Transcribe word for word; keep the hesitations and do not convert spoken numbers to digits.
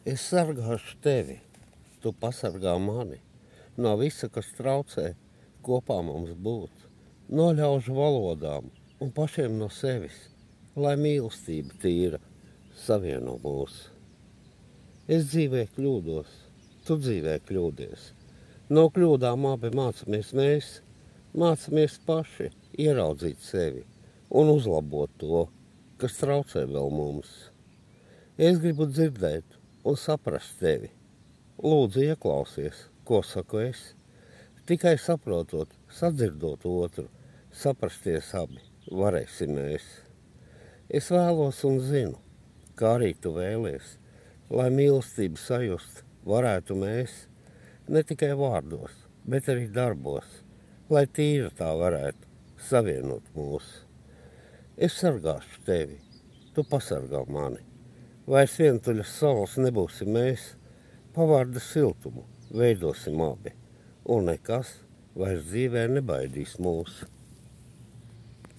Es sargāšu tevi, tu pasargā mani, no visa, kas traucē kopā mums būt, no ļaužu valodām un pašiem no sevis, lai mīlestība tīra savieno mūs. Es dzīvē kļūdos, tu dzīvē kļūdies, no kļūdām abi mācamies mēs, mācamies paši ieraudzīt sevi un uzlabot to, kas traucē vēl mums. Es gribu dzirdēt un saprast tevi. Lūdzu, ieklausies, ko saku es. Tikai saprotot, sadzirdot otru, saprasties abi varēsim mēs. Es vēlos un zinu, kā arī tu vēlies, lai mīlestību sajust varētu mēs, ne tikai vārdos, bet arī darbos, lai tīra tā varētu savienot mūs. Es sargāšu tevi, tu pasargā mani. Vairs vientuļas salas nebūsim mēs, pavārda siltumu veidosim abi, un nekas vairs dzīvē nebaidīs mūs.